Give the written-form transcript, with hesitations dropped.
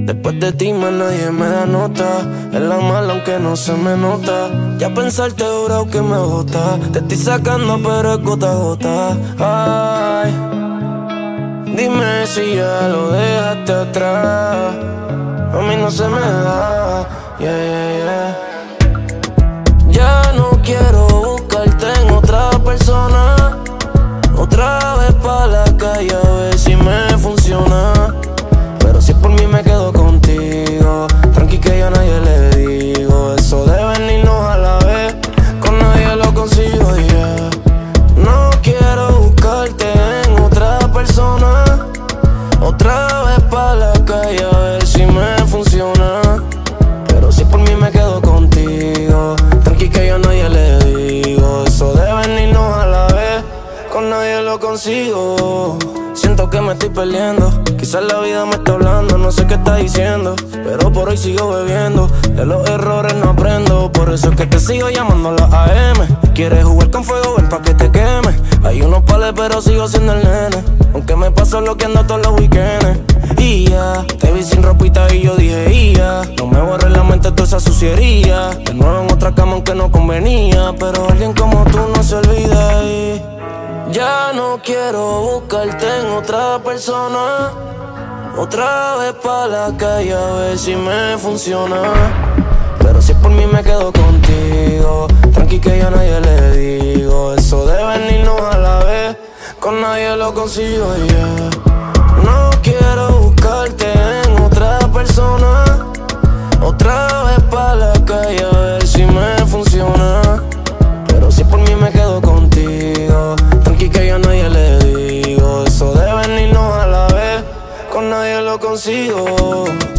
Después de ti más nadie me da nota. Es la mala aunque no se me nota. Ya pensarte jurado que me agota. Te estoy sacando pero es gota a gota. Ay, dime si ya lo dejaste atrás. A mí no se me da, yeah, yeah, yeah. Ya no quiero buscarte en otra persona. Otra vez pa' la calle a ver si me funciona. Pero si por mí me quedo contigo, tranqui que yo a nadie le digo. Eso de venirnos a la vez, con nadie lo consigo, yeah. No quiero buscarte en otra persona. Otra vez pa' la calle a ver si me funciona. Pero si por mí me quedo contigo, tranqui que yo a nadie le digo. Eso de venirnos a la vez, con nadie lo consigo. Siento que me estoy perdiendo. Quizás la vida me está hablando, no sé qué está diciendo, pero por hoy sigo bebiendo. De los errores no aprendo, por eso es que te sigo llamando a la AM. Quieres jugar con fuego, ven pa' que te queme. Hay unos pales pero sigo siendo el nene, aunque me paso bloqueando todos los weekends. Y ya, te vi sin ropita y yo dije ya. No me borré la mente toda esa suciería. De nuevo en otra cama aunque no convenía, pero alguien como tú no se olvida y ya no quiero buscarte en otra persona. Otra vez pa' la calle a ver si me funciona. Pero si por mí me quedo contigo, tranqui que yo a nadie le digo. Eso de venirnos a la vez, con nadie lo consigo, yeah. No quiero buscarte en otra persona. Otra vez pa' la calle a ver si me funciona. Pero si por mí me quedo contigo, tranqui que yo a nadie le digo. Eso de venirnos a la vez, con nadie lo consigo.